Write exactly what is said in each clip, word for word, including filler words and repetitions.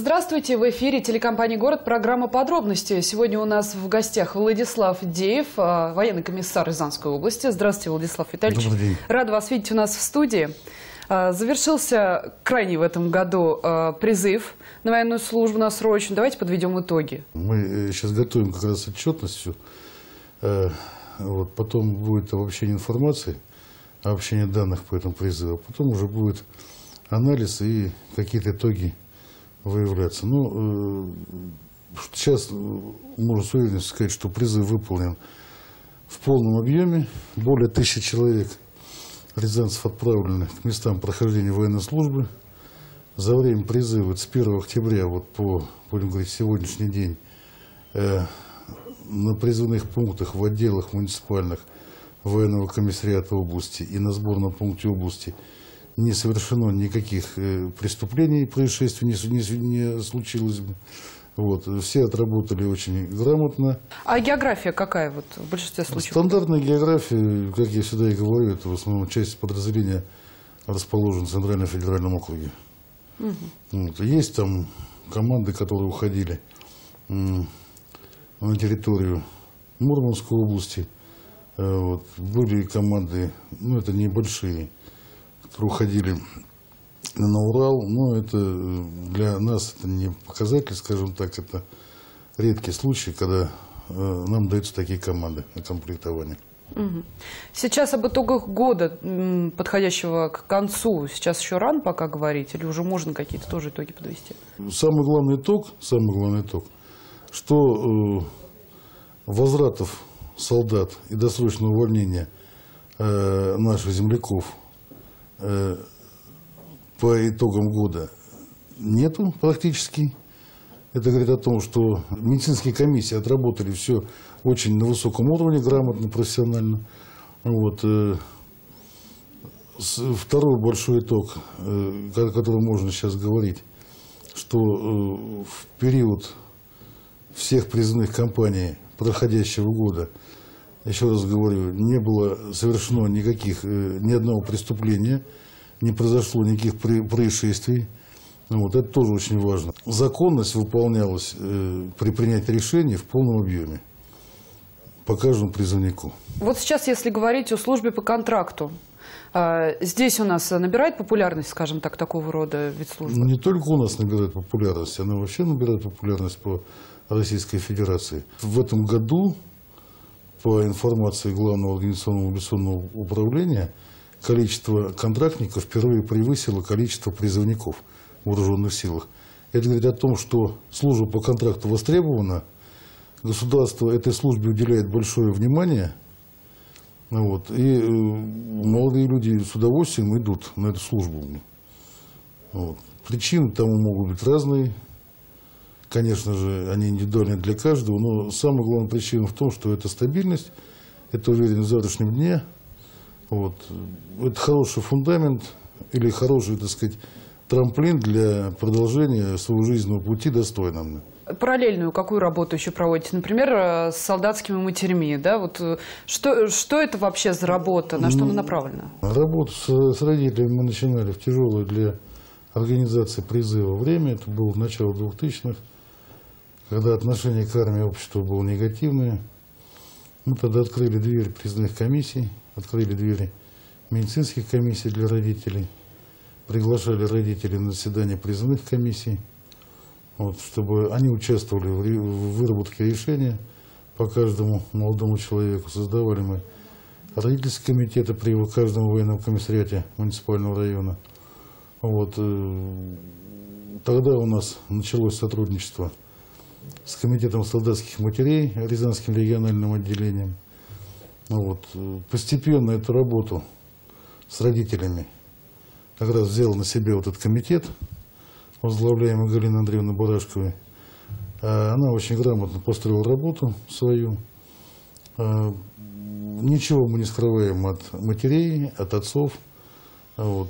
Здравствуйте, в эфире телекомпании «Город», программа «Подробности». Сегодня у нас в гостях Владислав Деев, военный комиссар Рязанской области. Здравствуйте, Владислав Витальевич. Добрый день. Рад вас видеть у нас в студии. Завершился крайний в этом году призыв на военную службу, на срочную. Давайте подведем итоги. Мы сейчас готовим как раз отчетность всю. Вот, потом будет обобщение информации, обобщение данных по этому призыву. Потом уже будет анализ и какие-то итоги выявляться. Ну, э, сейчас можно с уверенностью сказать, что призыв выполнен в полном объеме. Более тысячи человек, рязанцев, отправлены к местам прохождения военной службы. За время призыва с первого октября вот по, будем говорить, сегодняшний день э, на призывных пунктах в отделах муниципальных военного комиссариата области и на сборном пункте области не совершено никаких э, преступлений, происшествий не, не, не случилось. Вот. Все отработали очень грамотно. А география какая вот в большинстве случаев? Стандартная география, как я всегда и говорю, это в основном часть подразделения расположена в Центральном федеральном округе. Угу. Вот. Есть там команды, которые уходили м, на территорию Мурманской области. Э, вот. Были команды, ну это небольшие, которые уходили на Урал, но это для нас это не показатель, скажем так, это редкий случай, когда э, нам даются такие команды на комплектование. Угу. Сейчас об итогах года, подходящего к концу, сейчас еще рано пока говорить, или уже можно какие-то тоже итоги подвести? Самый главный итог, самый главный итог, что э, возвратов солдат и досрочного увольнения э, наших земляков по итогам года нету практически. Это говорит о том, что медицинские комиссии отработали все очень на высоком уровне, грамотно, профессионально. Вот. Второй большой итог, о котором можно сейчас говорить, что в период всех призывных кампаний проходящего года, еще раз говорю, не было совершено никаких, ни одного преступления, не произошло никаких происшествий. Вот, это тоже очень важно. Законность выполнялась э, при принятии решений в полном объеме по каждому призывнику. Вот сейчас, если говорить о службе по контракту, э, здесь у нас набирает популярность, скажем так, такого рода вид службы? Не только у нас набирает популярность, она вообще набирает популярность по Российской Федерации. В этом году, по информации Главного организационного мобилизационного управления, количество контрактников впервые превысило количество призывников в вооруженных силах. Это говорит о том, что служба по контракту востребована, государство этой службе уделяет большое внимание, вот, и э, молодые люди с удовольствием идут на эту службу. Вот. Причины тому могут быть разные. Конечно же, они индивидуальны для каждого, но самая главная причина в том, что это стабильность, это уверенность в завтрашнем дне. Вот. Это хороший фундамент или хороший, так сказать, трамплин для продолжения своего жизненного пути достойно. Параллельную какую работу еще проводите? Например, с солдатскими матерями. Да? Вот что, что это вообще за работа? На что она направлена? Работу с, с родителями мы начинали в тяжелое для организации призыва время. Это было начало двухтысячных. Когда отношение к армии общества было негативное, мы тогда открыли дверь призывных комиссий, открыли двери медицинских комиссий для родителей, приглашали родителей на заседание призывных комиссий, вот, чтобы они участвовали в выработке решения по каждому молодому человеку. Создавали мы родительские комитеты при каждом военном комиссариате муниципального района. Вот, тогда у нас началось сотрудничество с комитетом солдатских матерей, Рязанским региональным отделением. Вот. Постепенно эту работу с родителями как раз взял на себя вот этот комитет, возглавляемый Галиной Андреевной Барашковой. Она очень грамотно построила работу свою. Ничего мы не скрываем от матерей, от отцов. Вот.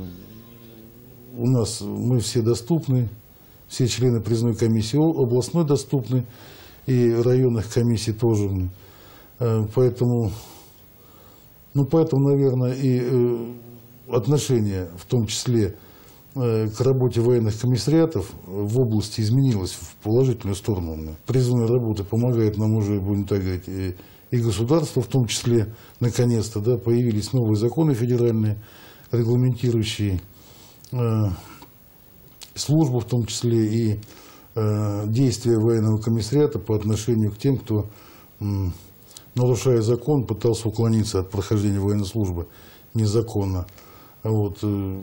У нас мы все доступны. Все члены призывной комиссии областной доступны, и районных комиссий тоже. Поэтому, ну, поэтому, наверное, и отношение, в том числе к работе военных комиссариатов в области изменилась в положительную сторону. Призывная работа помогает нам уже, будем так говорить, и, и государство, в том числе, наконец-то, да, появились новые законы федеральные, регламентирующие э, службу, в том числе и э, действия военного комиссариата по отношению к тем, кто, э, нарушая закон, пытался уклониться от прохождения военной службы незаконно. Вот,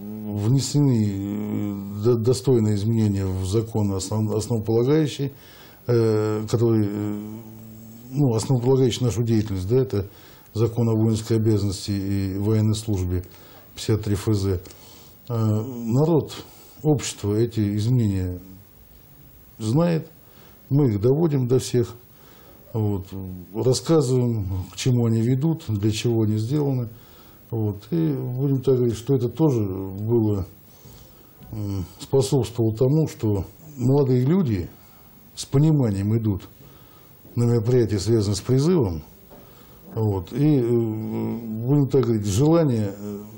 внесены достойные изменения в закон основ, основополагающий, э, который, ну, основополагающий нашу деятельность, да, это закон о воинской обязанности и военной службе пятьдесят три эф зэ. Э, народ, общество эти изменения знает, мы их доводим до всех, вот, рассказываем, к чему они ведут, для чего они сделаны. Вот. И будем так говорить, что это тоже было, способствовало тому, что молодые люди с пониманием идут на мероприятия, связанные с призывом. Вот. И, будем так говорить, желание,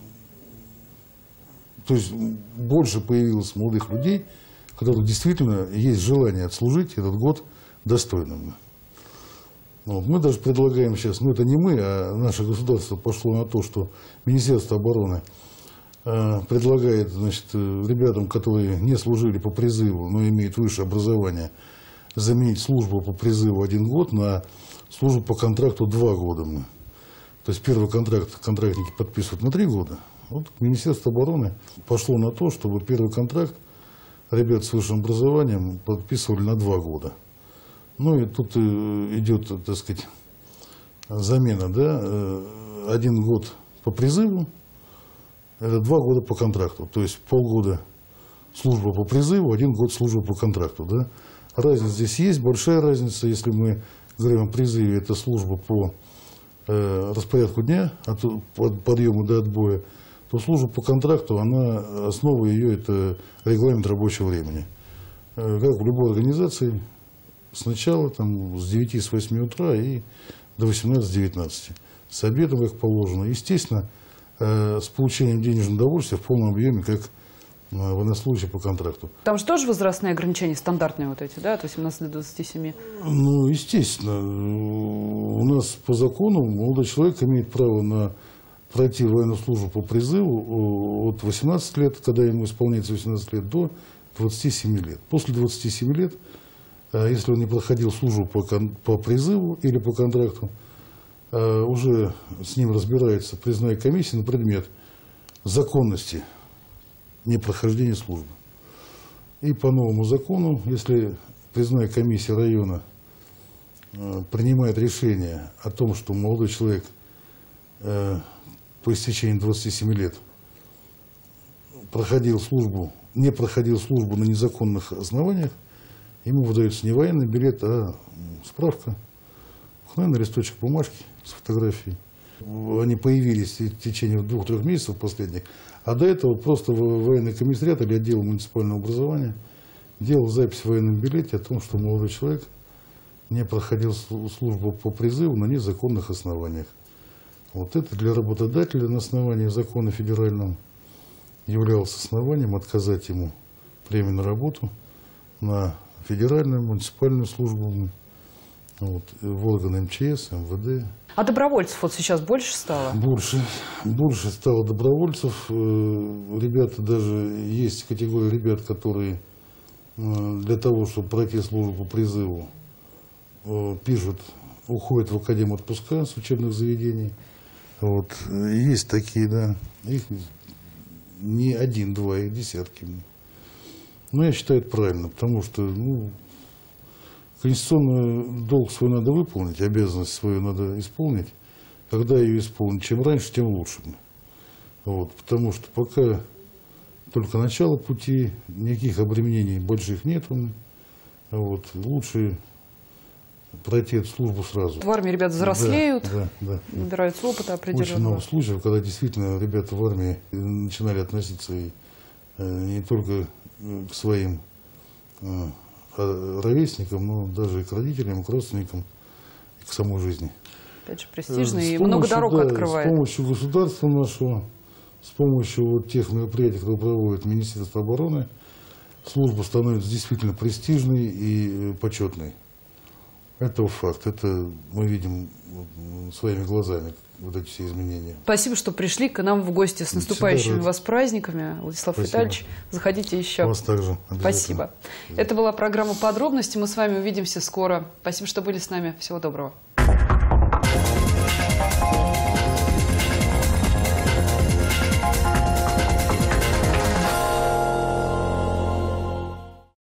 то есть больше появилось молодых людей, у которых действительно есть желание отслужить этот год достойным. Вот. Мы даже предлагаем сейчас, ну это не мы, а наше государство пошло на то, что Министерство обороны э, предлагает, значит, ребятам, которые не служили по призыву, но имеют высшее образование, заменить службу по призыву один год на службу по контракту два года. То есть первый контракт контрактники подписывают на три года. Вот Министерство обороны пошло на то, чтобы первый контракт ребят с высшим образованием подписывали на два года. Ну и тут идет, так сказать, замена, да, один год по призыву, это два года по контракту, то есть полгода служба по призыву, один год службы по контракту, да. Разница здесь есть, большая разница, если мы говорим о призыве, это служба по э, распорядку дня, от подъема до отбоя, то служба по контракту, она, основа ее, это регламент рабочего времени. Э, как в любой организации, сначала там, с девяти, с восьми утра и до восемнадцати-девятнадцати. С обедом, как положено. Естественно, э, с получением денежного удовольствия в полном объеме, как э, военнослужащий по контракту. Там же тоже возрастные ограничения стандартные вот эти, да, от восемнадцати до двадцати семи? Ну, естественно. У нас по закону молодой человек имеет право на пройти военную службу по призыву от восемнадцати лет, когда ему исполняется восемнадцать лет, до двадцати семи лет. После двадцати семи лет, если он не проходил службу по, по призыву или по контракту, уже с ним разбирается призывная комиссия на предмет законности непрохождения службы. И по новому закону, если призывная комиссия района принимает решение о том, что молодой человек по истечении двадцати семи лет проходил службу, не проходил службу на незаконных основаниях, ему выдается не военный билет, а справка, наверное, листочек бумажки с фотографией. Они появились в течение двух-трех месяцев последних, а до этого просто военный комиссариат или отдел муниципального образования делал запись в военном билете о том, что молодой человек не проходил службу по призыву на незаконных основаниях. Вот это для работодателя на основании закона федерального являлось основанием отказать ему премии на работу на федеральную, муниципальную службу, вот, в органы эм че эс, эм вэ дэ. А добровольцев вот сейчас больше стало? Больше. Больше стало добровольцев. Ребята, даже есть категория ребят, которые для того, чтобы пройти службу по призыву, пишут, уходят в академ отпуска с учебных заведений. Вот. Есть такие, да. Их не один, два, их десятки. Но я считаю это правильно, потому что, ну, конституционный долг свой надо выполнить, обязанность свою надо исполнить. Когда ее исполнить, чем раньше, тем лучше. Вот, потому что пока только начало пути, никаких обременений больших нет. Вот, лучше пройти эту службу сразу. В армии ребята взрослеют, да, да, да, набираются опыта определенного. Очень много случаев, когда действительно ребята в армии начинали относиться и, э, не только к своим э, ровесникам, но даже и к родителям, и к родственникам, и к самой жизни. Опять же, престижно и много дорог да, открывает. С помощью государства нашего, С помощью вот тех мероприятий, которые проводит Министерство обороны, служба становится действительно престижной и почетной. Это факт. Это мы видим своими глазами, вот эти все изменения. Спасибо, что пришли к нам в гости. С наступающими вас праздниками, Владислав Спасибо. Витальевич. Заходите еще. Вас также. Спасибо. Это была программа «Подробности». Мы с вами увидимся скоро. Спасибо, что были с нами. Всего доброго.